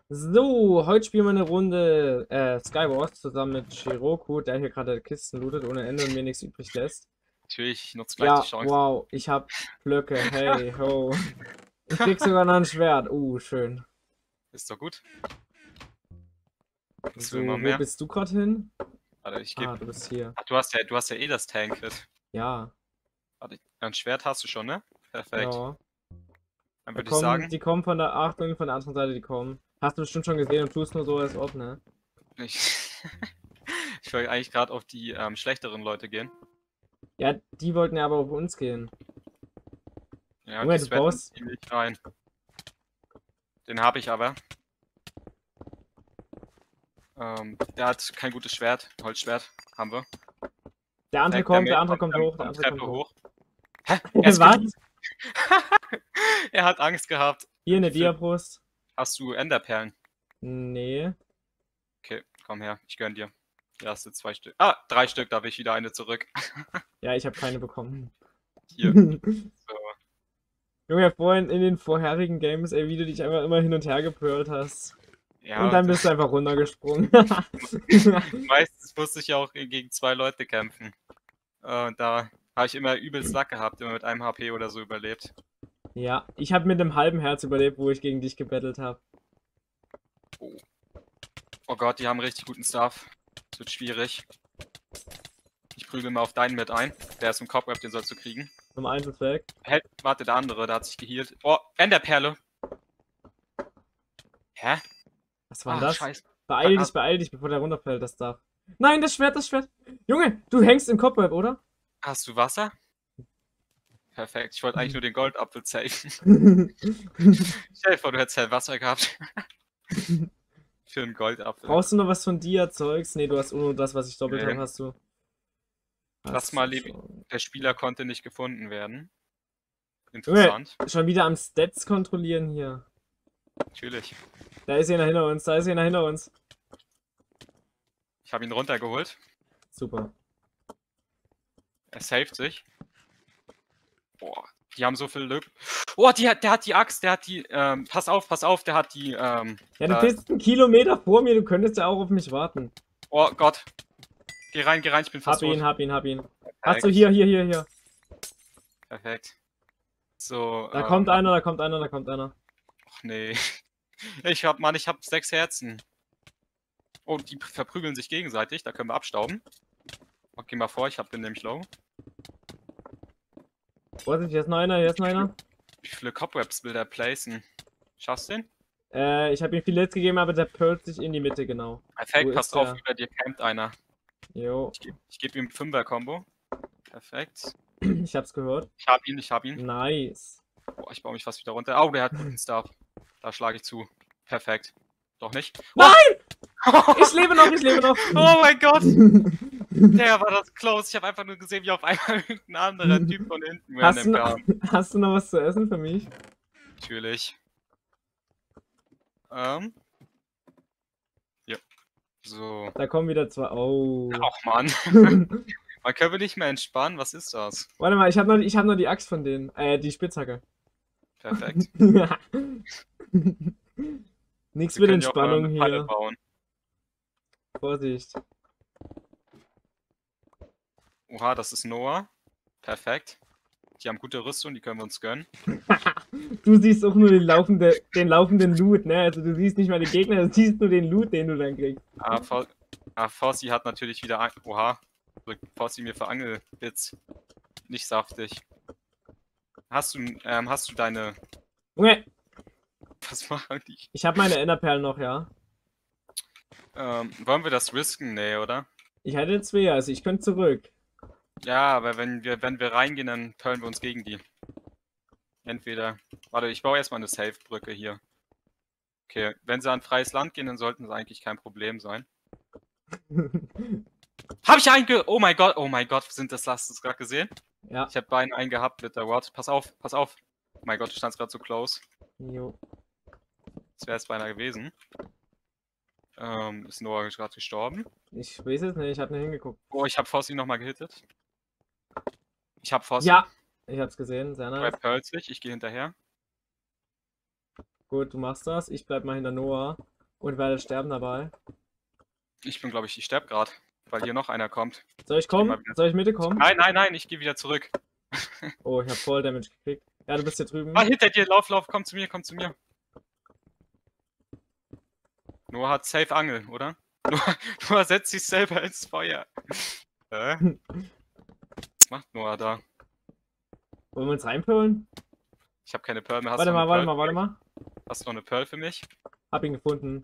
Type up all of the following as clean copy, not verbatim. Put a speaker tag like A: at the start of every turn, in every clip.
A: So, heute spielen wir eine Runde Skywars zusammen mit Shiroku, der hier gerade Kisten lootet ohne Ende und mir nichts übrig lässt.
B: Natürlich, ich nutze gleich die
A: Ja,
B: Chance.
A: wow, ich hab Blöcke, hey, ho. Ich krieg sogar noch ein Schwert, schön.
B: Ist doch gut. Das will
A: So,
B: man
A: wo
B: mehr.
A: bist du gerade hin?
B: Warte, ich
A: Ah,
B: gebe.
A: du bist hier.
B: Ach, du hast ja eh das Tank-Kit.
A: Ja,
B: Warte, ein Schwert hast du schon, ne? Perfekt.
A: ja.
B: Dann
A: Da
B: würde ich
A: kommen,
B: sagen,
A: die kommen von der Achtung, von der anderen Seite, die kommen. Hast du bestimmt schon gesehen und tust nur so, als ob, ne?
B: ich, ich wollte eigentlich gerade auf die schlechteren Leute gehen.
A: Ja, die wollten ja aber auf uns gehen.
B: Ja, und
A: Junge,
B: die
A: du
B: sweaten
A: baust.
B: ziemlich rein. Den habe ich aber. Der hat kein gutes Schwert. Holzschwert haben wir.
A: Der andere
B: Perfekt,
A: kommt, der andere kommt hoch, der
B: kommt
A: andere kommt
B: Treppe
A: hoch.
B: hoch. Hä? Er ist
A: Was?
B: geleast. Er hat Angst gehabt.
A: Hier eine
B: Wie viel
A: Diabrust.
B: hast du Enderperlen?
A: Nee.
B: Okay, komm her, ich gönn dir. Die erste 2 Stück. Ah, 3 Stück, da will ich wieder eine zurück.
A: Ja, ich habe keine bekommen.
B: Hier. So.
A: Junge, vorhin in den vorherigen Games, ey, wie du dich einfach immer hin und her gepölt hast. Und
B: Ja,
A: dann bist du einfach runtergesprungen.
B: meistens musste ich ja auch gegen 2 Leute kämpfen. Da habe ich immer übelst Luck gehabt, immer mit einem HP oder so überlebt.
A: Ja, ich habe mit einem halben Herz überlebt, wo ich gegen dich gebettelt habe.
B: Oh. Oh Gott, die haben richtig guten Stuff. Das wird schwierig. Ich prügel mal auf deinen mit ein. Der ist im Cobweb, den sollst du kriegen.
A: Nummer 1 ist weg.
B: Hey, warte, der andere, der hat sich geheilt. Oh, Enderperle. Hä?
A: Was war denn das?
B: Scheiße.
A: Beeil dich, bevor der runterfällt, das Dach. Nein, das Schwert, das Schwert. Junge, du hängst im Cobweb, oder?
B: Hast du Wasser? Perfekt. Ich wollte eigentlich nur den Goldapfel safen. Stell dir vor, du hättest halt Wasser gehabt. Für einen Goldapfel.
A: Brauchst du noch was von dir, Zeugs? Nee, du hast nur das, was ich doppelt
B: Nee.
A: habe, hast du.
B: Lass mal der Spieler konnte nicht gefunden werden.
A: Junge,
B: Interessant.
A: schon wieder am Stats kontrollieren hier.
B: Natürlich.
A: Da ist einer hinter uns, da ist einer hinter uns.
B: Ich habe ihn runtergeholt.
A: Super.
B: Er saved sich. Boah, die haben so viel Glück. Oh, der hat die Axt, der hat die, pass auf, der hat die,
A: Ja, du bist 1 Kilometer vor mir, du könntest ja auch auf mich warten.
B: Oh Gott. Geh rein, ich bin fast tot.
A: Hab ihn.
B: Perfekt.
A: Hast du hier.
B: Perfekt. So,
A: Da kommt einer.
B: Ach nee. Ich hab 6 Herzen. Oh, die verprügeln sich gegenseitig, da können wir abstauben. Okay, mal vor, bin nämlich low.
A: Vorsicht, hier ist noch einer.
B: Wie viele Cobwebs will der placen? Schaffst du den?
A: Ich habe ihm viel Let's gegeben, aber der pearlt sich in die Mitte, genau.
B: Perfekt,
A: Wo
B: passt
A: ist
B: auf,
A: der?
B: über dir campt einer.
A: Jo,
B: Ich geb ihm 5er-Combo. Perfekt.
A: ich hab's gehört.
B: Ich hab ihn.
A: Nice.
B: Boah, ich baue mich fast wieder runter. Oh, der hat guten Stuff. Da schlage ich zu. Perfekt. Doch nicht.
A: Nein! Ich lebe noch.
B: Oh mein Gott! Der war das close. Ich habe einfach nur gesehen, wie auf einmal irgendein anderer Typ von hinten kam.
A: Hast du noch was zu essen für mich?
B: Natürlich. Ja. So.
A: Da kommen wieder 2. Oh.
B: Ach Mann. Man können wir nicht mehr entspannen. Was ist das?
A: Warte mal, ich hab noch die Axt von denen. Die Spitzhacke.
B: Perfekt.
A: Nix
B: Wir
A: mit
B: können ja auch mal
A: Entspannung
B: eine Falle
A: hier.
B: bauen.
A: Vorsicht.
B: Oha, das ist Noah. Perfekt. Die haben gute Rüstung, die können wir uns gönnen.
A: Du siehst auch nur den laufenden Loot, ne? Also du siehst nicht mal den Gegner, du siehst nur den Loot, den du dann kriegst.
B: Fossi hat natürlich wieder Oha. Fossi mir für Angelbits. Nicht saftig. Hast du deine...
A: Junge,
B: Was machen die?
A: ich habe meine Enderperlen noch, ja.
B: Wollen wir das risken? Nee, oder?
A: Ich hätte 2, also ich könnte zurück.
B: Ja, aber wenn wir reingehen, dann perlen wir uns gegen die. Entweder... Warte, ich baue erstmal eine Safe-Brücke hier. Okay, wenn sie an freies Land gehen, dann sollten sie eigentlich kein Problem sein. Hab ich Oh mein Gott, hast du das gerade gesehen?
A: Ja.
B: Ich habe einen gehabt mit der Ward. Pass auf. Oh mein Gott, du standst gerade so close.
A: Jo.
B: Das wäre es beinahe gewesen. Ist Noah gerade gestorben?
A: Ich weiß es nicht, ich habe nicht hingeguckt.
B: Oh, ich habe Fossi nochmal gehittet. Ich habe Fossi.
A: Ja, ich hab's gesehen, sehr nice.
B: Pearls sich, ich gehe hinterher.
A: Gut, du machst das. Ich bleib mal hinter Noah. Und werde sterben dabei.
B: Ich bin, glaube ich sterbe gerade, weil hier noch einer kommt.
A: Soll ich
B: geh mal
A: kommen?
B: wieder-
A: Soll ich Mitte kommen?
B: Nein, ich gehe wieder zurück.
A: Oh, ich habe voll Damage gekriegt. Ja, du bist hier drüben.
B: Ah, hinter dir, lauf, komm zu mir. Noah hat safe Angel, oder? Noah setzt sich selber ins Feuer. Was macht Noah da?
A: Wollen wir uns reinpullen?
B: Ich habe keine Pearl mehr. Hast
A: Warte
B: du
A: mal,
B: noch
A: warte
B: eine
A: mal,
B: Pearl?
A: warte mal.
B: Hast du noch eine Pearl für mich?
A: Hab ihn gefunden.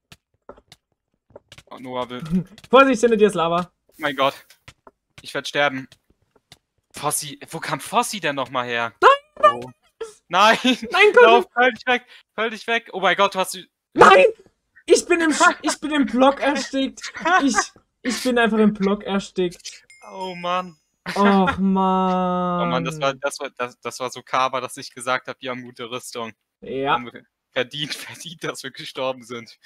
B: Oh, Noah will...
A: Vorsicht, hinter dir ist Lava.
B: Mein Gott. Ich werde sterben. Fossi. Wo kam Fossi denn nochmal her?
A: Nein!
B: Oh. Nein!
A: Nein,
B: Lauf, pearl dich weg! Oh mein Gott, du hast...
A: Nein! Ich bin im Block erstickt. Ich bin einfach im Block erstickt.
B: Oh Mann.
A: Och man.
B: Oh Mann, das war so Karma, dass ich gesagt habe, die haben gute Rüstung.
A: Ja.
B: Haben verdient, dass wir gestorben sind.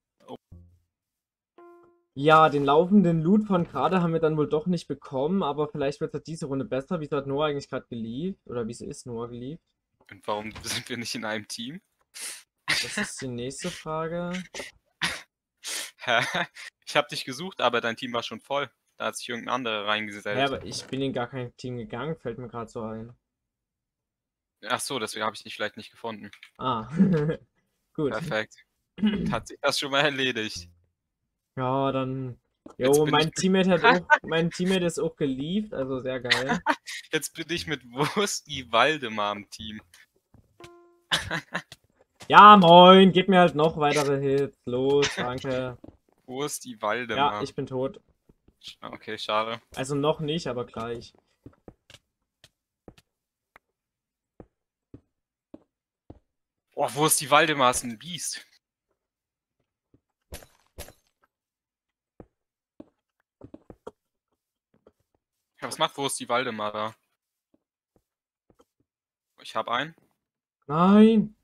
A: Ja, den laufenden Loot von gerade haben wir dann wohl doch nicht bekommen, aber vielleicht wird es diese Runde besser. Wieso hat Noah eigentlich gerade gelieft? Oder wieso ist Noah gelieft?
B: Und warum sind wir nicht in einem Team?
A: Das ist die nächste Frage.
B: Hä? Ich habe dich gesucht, aber dein Team war schon voll. Da hat sich irgendein anderer reingesellt.
A: Ja, aber ich bin in gar kein Team gegangen, fällt mir gerade so ein.
B: Ach so, deswegen habe ich dich vielleicht nicht gefunden.
A: Ah, gut.
B: Perfekt. Hat sich das schon mal erledigt.
A: Ja, dann.
B: Jetzt
A: Jo,
B: bin
A: mein
B: ich-
A: Teammate mein Teammate ist auch gelieft, also sehr geil.
B: Jetzt bin ich mit Wursti Waldemar im Team.
A: Ja, moin, gib mir halt noch weitere Hits. Los, danke.
B: Wursti Waldemar.
A: Ja, ich bin tot.
B: Okay, schade.
A: Also noch nicht, aber gleich.
B: Oh, Wursti Waldemar ist ein Biest. Ja, was macht Wursti Waldemar da? Ich habe einen.
A: Nein!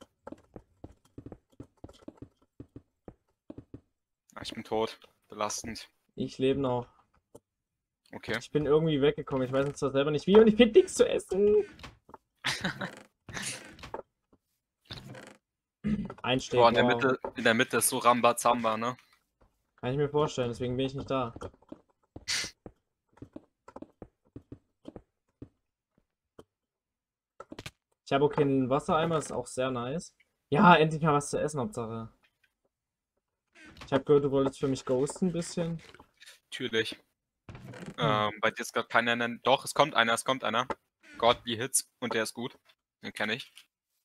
B: Ah, ich bin tot. Belastend.
A: Ich lebe noch.
B: Okay.
A: Ich bin irgendwie weggekommen. Ich weiß jetzt zwar selber nicht wie und ich finde nichts zu essen. Einstecken.
B: Boah,
A: Wow.
B: in der Mitte ist so Rambazamba, ne?
A: Kann ich mir vorstellen, deswegen bin ich nicht da. Ich habe auch keinen Wassereimer, das ist auch sehr nice. Ja, endlich mal was zu essen, Hauptsache. Ich habe gehört, du wolltest für mich ghosten ein bisschen.
B: Natürlich. Bei dir ist gerade keiner nennen. Doch, es kommt einer. Godly Hits und der ist gut. Den kenne ich.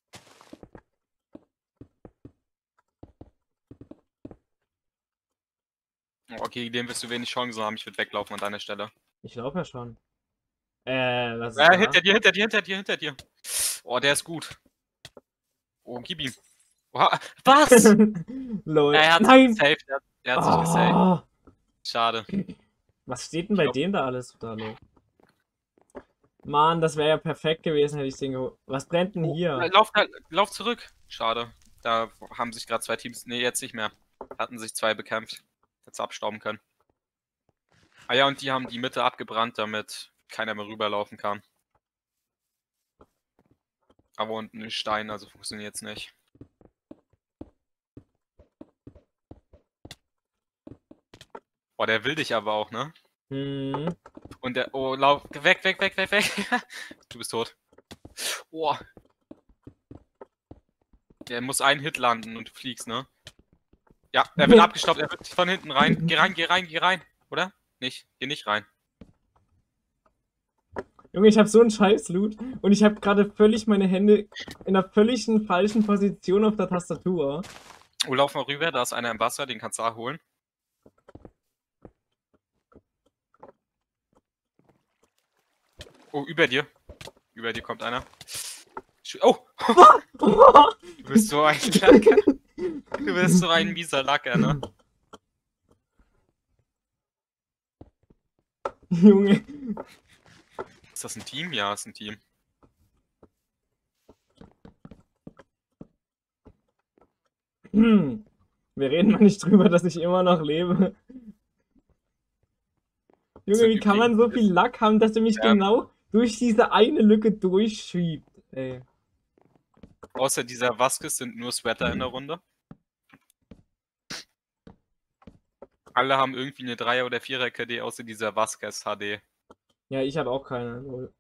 B: Okay, gegen den wirst du wenig Chancen haben. Ich würde weglaufen an deiner Stelle.
A: Ich laufe ja schon. Was ist da?
B: Hinter dir. Oh, der ist gut. Oh, gib ihm. Oha, was?
A: Lol.
B: Er hat
A: Nein!
B: sich gesaved. Er hat sich gesaved.
A: Oh,
B: Schade.
A: was steht denn bei dem da alles da los? Mann, das wäre ja perfekt gewesen, hätte ich den geholt. Was brennt denn hier?
B: Lauf zurück. Schade. Da haben sich gerade zwei Teams. Nee, jetzt nicht mehr. Hatten sich zwei bekämpft. Jetzt abstauben können. Ah ja, und die haben die Mitte abgebrannt, damit keiner mehr rüberlaufen kann. Aber unten ist Stein, also funktioniert es nicht. Boah, der will dich aber auch, ne?
A: Hm.
B: Und der. Oh, lauf. Weg. Du bist tot. Oh. Der muss einen Hit landen und du fliegst, ne? Ja, er wird abgestaubt, er wird von hinten rein. Geh rein. Oder? Nicht. Geh nicht rein.
A: Junge, ich habe so einen Scheiß-Loot und ich habe gerade völlig meine Hände in einer völligen falschen Position auf der Tastatur.
B: Oh, lauf mal rüber, da ist einer im Wasser, den kannst du auch holen. Oh, über dir. Über dir kommt einer. Oh! Du bist so ein Lacker. Du bist so ein mieser Lacker, ne?
A: Junge.
B: Ist das ein Team? Ja, ist ein Team.
A: Wir reden mal nicht drüber, dass ich immer noch lebe. Junge, wie kann man so viel Lack haben, dass er mich genau durch diese eine Lücke durchschiebt, ey.
B: Außer dieser Vasquez sind nur Sweater in der Runde. Alle haben irgendwie eine 3er oder 4er KD, außer dieser Vasquez HD.
A: Ja, ich habe auch keine. Lol.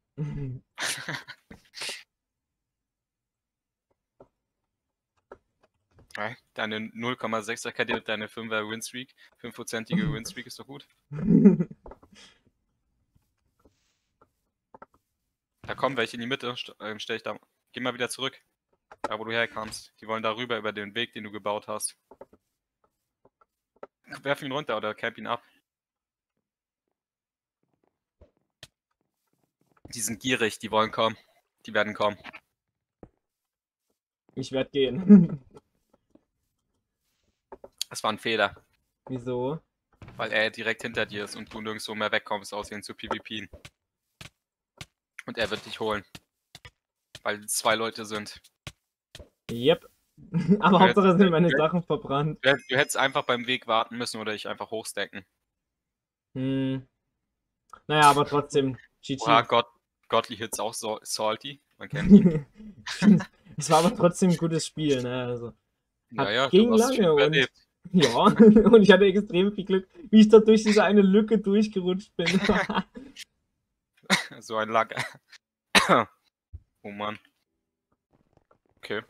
B: Ja, deine 0,6er KD und deine 5er Winstreak, 5%ige Winstreak ist doch gut. Da kommen welche in die Mitte, stell ich da. Geh mal wieder zurück. Da, wo du herkamst. Die wollen da rüber über den Weg, den du gebaut hast. Werf ihn runter oder camp ihn ab. Die sind gierig, die wollen kommen. Die werden kommen.
A: Ich werde gehen.
B: Das war ein Fehler,
A: Wieso?
B: weil er direkt hinter dir ist und du nirgendwo mehr wegkommst, aus ihn zu PvPen. Und er wird dich holen. Weil es 2 Leute sind.
A: Yep. Aber
B: Du
A: Hauptsache
B: hättest-
A: sind meine Sachen verbrannt.
B: Du hättest einfach beim Weg warten müssen oder dich einfach hochstacken.
A: Hm. Naja, aber trotzdem.
B: Oha,
A: GG.
B: Godly Hits auch so salty. Man kennt ihn.
A: Es war aber trotzdem ein gutes Spiel, ne? Also,
B: Naja,
A: ging
B: du hast viel
A: lange und
B: überlebt.
A: ja, und ich hatte extrem viel Glück, wie ich da durch diese eine Lücke durchgerutscht bin.
B: So ein Lack. Oh Mann. Okay.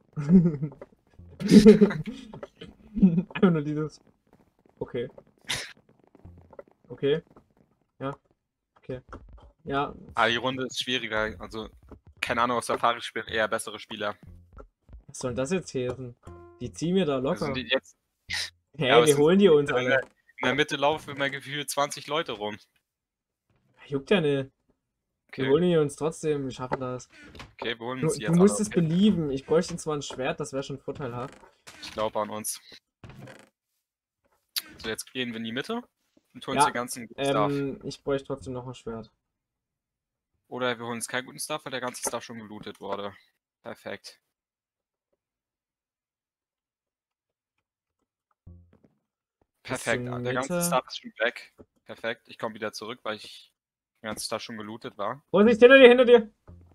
A: Einfach nur dieses. Okay. Okay. Ja. Okay. Ja.
B: Aber die Runde ist schwieriger. Also, keine Ahnung, aus Safari spielen eher bessere Spieler.
A: Was soll das jetzt heißen? Die ziehen mir da
B: Also
A: locker.
B: sind die jetzt,
A: Hä,
B: ja, aber es
A: wir
B: sind
A: holen die uns
B: in
A: alle.
B: der Mitte laufen immer gefühlt 20 Leute rum.
A: Juckt ja nicht. Wir
B: Okay,
A: holen die uns trotzdem, wir schaffen das.
B: okay, wir holen
A: Du,
B: uns die
A: du
B: jetzt
A: musst
B: alle.
A: es
B: Okay.
A: belieben. Ich bräuchte zwar ein Schwert, das wäre schon vorteilhaft.
B: Ich glaube an uns. So, jetzt gehen wir in die Mitte und holen
A: Ja,
B: uns den ganzen guten Stuff.
A: Ich bräuchte trotzdem noch ein Schwert.
B: Oder wir holen uns keinen guten Stuff, weil der ganze Stuff schon gelootet wurde. Perfekt. Perfekt,
A: zur
B: der ganze
A: Mitte.
B: Stuff ist schon weg. Perfekt, ich komme wieder zurück, weil ich der ganze Stuff schon gelootet war.
A: Vorsicht, hinter dir, hinter dir!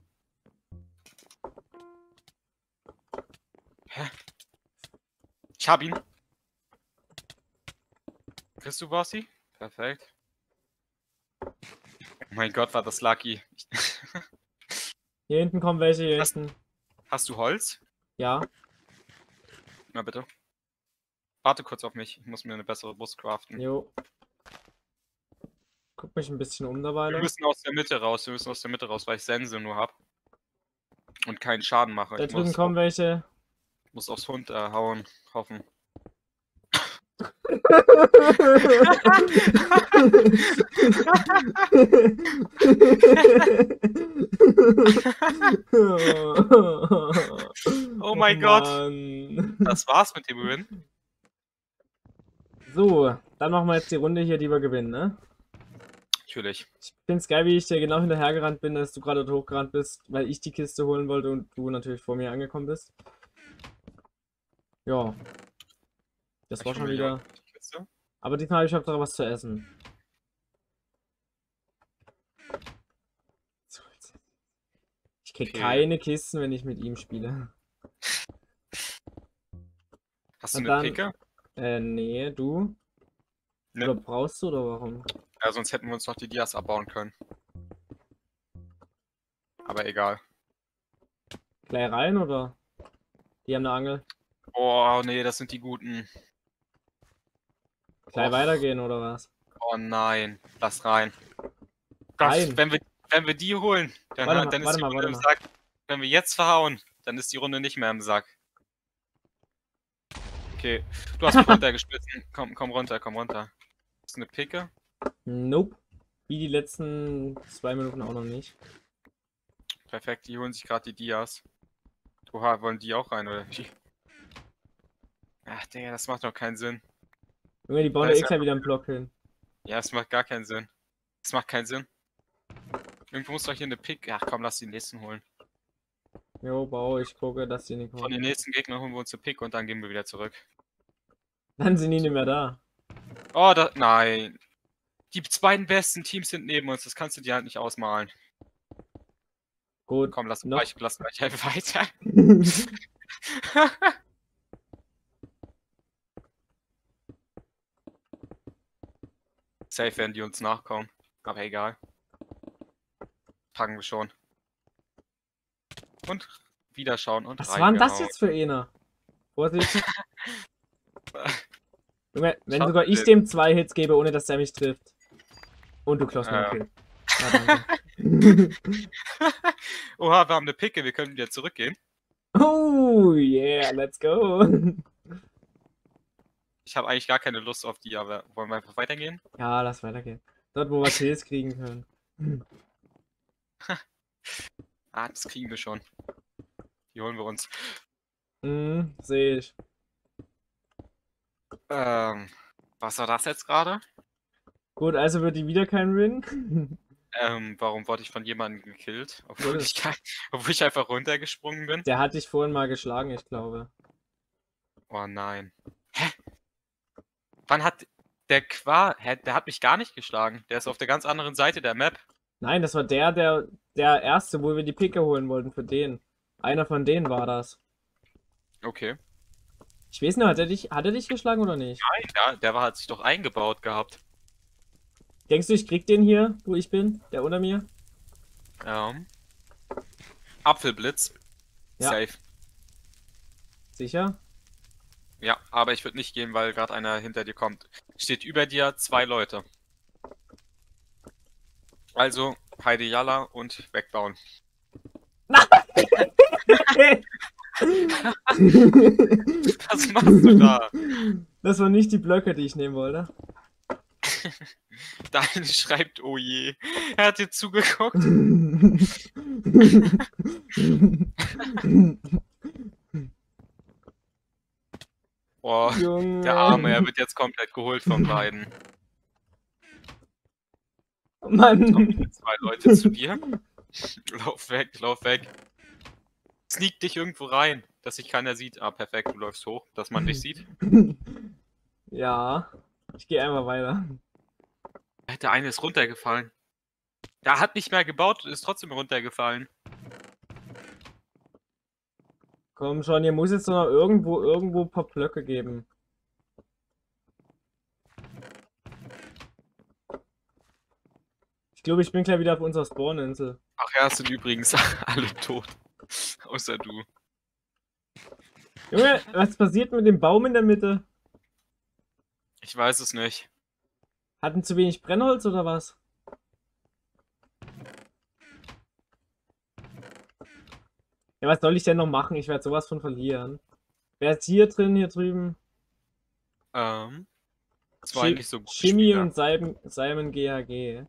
B: Hä? Ich hab ihn. Kriegst du Bossy? Perfekt. Oh mein Gott, war das lucky.
A: Hier hinten kommen welche, hier
B: Hast-
A: hinten.
B: Hast du Holz?
A: Ja,
B: Na bitte. Warte kurz auf mich, ich muss mir eine bessere Brust craften.
A: jo. Guck mich ein bisschen um
B: Wir
A: dabei.
B: müssen aus der Mitte raus, weil ich Sense nur hab. Und keinen Schaden mache.
A: Da
B: Ich
A: drüben kommen welche.
B: muss aufs Hund hauen, hoffen. Oh mein Gott.
A: Mann.
B: Das war's mit dem Win.
A: So, dann machen wir jetzt die Runde hier, die wir gewinnen, ne?
B: Natürlich.
A: Ich find's geil, wie ich dir genau hinterhergerannt bin, dass du gerade dort hochgerannt bist, weil ich die Kiste holen wollte und du natürlich vor mir angekommen bist. Ja. Das war schon wieder. Aber diesmal habe ich auch was zu essen. Ich krieg
B: Okay.
A: keine Kisten, wenn ich mit ihm spiele.
B: Hast du
A: Und
B: eine
A: dann-
B: Picke?
A: Nee, du?
B: Ne.
A: Oder brauchst du oder warum?
B: Ja, sonst hätten wir uns noch die Dias abbauen können. Aber egal.
A: Gleich rein oder? Die haben eine Angel.
B: Oh nee, das sind die guten.
A: Gleich
B: Och.
A: weitergehen oder was?
B: Oh nein, lass rein.
A: Rein.
B: Wenn wir die holen, dann,
A: Warte mal,
B: dann ist
A: warte
B: die
A: mal,
B: Runde
A: warte
B: im
A: mal.
B: Sack. Wenn wir jetzt verhauen, dann ist die Runde nicht mehr im Sack. Okay, du hast mich runtergeschmissen. Komm runter, komm runter. Hast du eine Picke?
A: Nope. Wie die letzten 2 Minuten auch noch nicht.
B: Perfekt, die holen sich gerade die Dias. Oha, wollen die auch rein, oder wie? Ach, Digga, das macht doch keinen Sinn.
A: Junge, die bauen
B: Da
A: da
B: ist
A: eh gleich wieder einen Block hin.
B: Ja, es macht gar keinen Sinn. Es macht keinen Sinn. Irgendwo muss doch hier eine Pick. Ach komm, lass die nächsten holen.
A: Jo, bau, ich gucke, dass die nicht
B: Von
A: kommen.
B: den nächsten Gegnern holen wir uns eine Pick und dann gehen wir wieder zurück.
A: Dann sind die nicht mehr da.
B: Oh, nein. Die beiden besten Teams sind neben uns. Das kannst du dir halt nicht ausmalen.
A: Gut.
B: Komm, lass
A: Noch.
B: gleich weiter. Safe werden die uns nachkommen. Aber egal. Fangen wir schon. Und wieder schauen und
A: Was war denn das
B: reingehauen.
A: jetzt für einer? Vorsicht. Junge, wenn
B: Schaut
A: sogar ich
B: den.
A: dem 2 Hits gebe, ohne dass der mich trifft. Und du klaust mir den Kill. Ja, danke.
B: Oha, wir haben eine Picke, wir können wieder zurückgehen.
A: Oh, yeah, let's go.
B: Ich habe eigentlich gar keine Lust auf die, aber wollen wir einfach weitergehen?
A: Ja, lass weitergehen. Dort, wo wir Kills kriegen können.
B: Ah, das kriegen wir schon. Die holen wir uns.
A: Sehe ich.
B: Was war das jetzt gerade?
A: Gut, also wird die wieder kein Win.
B: Warum wurde ich von jemandem gekillt? Obwohl
A: Wurde-
B: obwohl ich einfach runtergesprungen bin?
A: Der hat dich vorhin mal geschlagen, ich glaube.
B: Oh nein. Hä? Wann hat der der hat mich gar nicht geschlagen. Der ist auf der ganz anderen Seite der Map.
A: Nein, das war der erste, wo wir die Picke holen wollten für den. Einer von denen war das.
B: Okay.
A: Ich weiß nicht, hat er dich geschlagen oder nicht?
B: Nein, ja, hat sich doch eingebaut gehabt.
A: Denkst du, ich krieg den hier, wo ich bin? Der unter mir?
B: Apfelblitz.
A: Ja.
B: Safe.
A: Sicher?
B: Ja, aber ich würde nicht gehen, weil gerade einer hinter dir kommt. Steht über dir 2 Leute. Also, Heidi Jalla und wegbauen. Was machst du da?
A: Das waren nicht die Blöcke, die ich nehmen wollte.
B: Daniel schreibt, oh je. Er hat dir zugeguckt. Boah,
A: Junge.
B: der Arme, er wird jetzt komplett geholt von beiden.
A: Mann.
B: Kommen 2 Leute zu dir. Lauf weg, lauf weg. Sneak dich irgendwo rein, dass sich keiner sieht. Ah, perfekt, du läufst hoch, dass man dich sieht.
A: Ja, ich gehe einfach weiter.
B: Der eine ist runtergefallen. Der hat nicht mehr gebaut und ist trotzdem runtergefallen.
A: Komm schon, hier muss jetzt noch irgendwo ein paar Blöcke geben. Ich glaube, ich bin gleich wieder auf unserer Spawninsel.
B: Ach ja, sind übrigens alle tot. Außer du.
A: Junge, was passiert mit dem Baum in der Mitte?
B: Ich weiß es nicht.
A: Hatten zu wenig Brennholz oder was? Ja, was soll ich denn noch machen? Ich werde sowas von verlieren. Wer ist hier drin, hier drüben?
B: Das war eigentlich so gut.
A: Chemie und Simon GHG.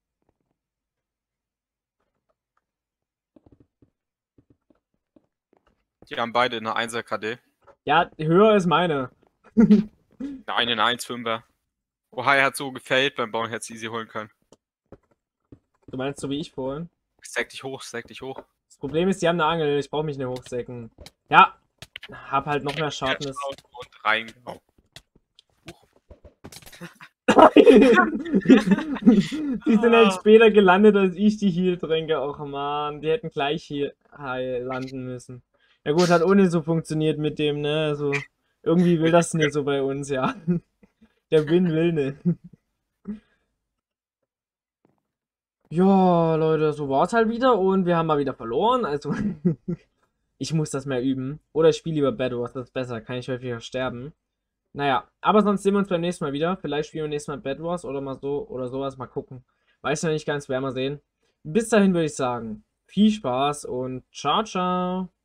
B: Die haben beide eine 1er KD.
A: Ja, höher ist meine.
B: Der eine eine 1,5er. Oha, er hat so gefällt beim Bauen, hätte es easy holen können.
A: Du meinst so wie ich vorhin?
B: Stack dich hoch, stack dich hoch.
A: Das Problem ist, die haben eine Angel. Ich brauche mich nicht hochsäcken. Ja, hab halt noch mehr Sharpness.
B: Und reingehauen.
A: Die sind halt später gelandet, als ich die Heal-Tränke. Och man, die hätten gleich hier landen müssen. Ja gut, hat ohne so funktioniert mit dem, ne? Also, irgendwie will das nicht so bei uns, ja. Der Win will nicht. Ja, Leute, so war's halt wieder und wir haben mal wieder verloren, also ich muss das mehr üben. Oder ich spiele lieber Bad Wars, das ist besser, kann ich häufiger sterben. Naja, aber sonst sehen wir uns beim nächsten Mal wieder. Vielleicht spielen wir nächstes Mal Bad Wars oder mal so oder sowas, mal gucken. Weiß noch nicht ganz, werden wir sehen. Bis dahin würde ich sagen, viel Spaß und ciao, ciao.